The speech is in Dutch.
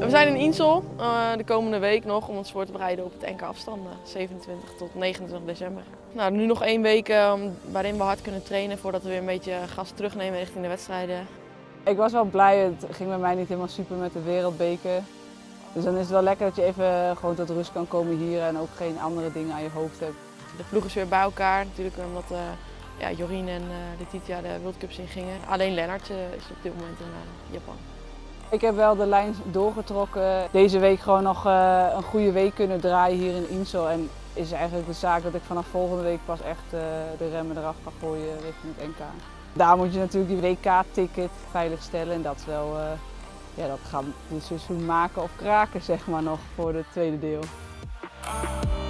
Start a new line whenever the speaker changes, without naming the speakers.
We zijn in Insel de komende week nog om ons voor te bereiden op het NK afstanden, 27 tot 29 december. Nou, nu nog 1 week waarin we hard kunnen trainen voordat we weer een beetje gas terugnemen richting de wedstrijden.
Ik was wel blij, het ging bij mij niet helemaal super met de wereldbeker. Dus dan is het wel lekker dat je even gewoon tot rust kan komen hier en ook geen andere dingen aan je hoofd hebt.
De ploeg is weer bij elkaar, natuurlijk omdat Jorien en Letitia de World Cups in gingen. Alleen Lennart is op dit moment in Japan.
Ik heb wel de lijn doorgetrokken. Deze week gewoon nog een goede week kunnen draaien hier in Insel. En is eigenlijk de zaak dat ik vanaf volgende week pas echt de remmen eraf ga gooien richting het NK. Daar moet je natuurlijk die WK-ticket veiligstellen en dat is wel, dat gaat dit seizoen maken of kraken zeg maar nog voor het tweede deel.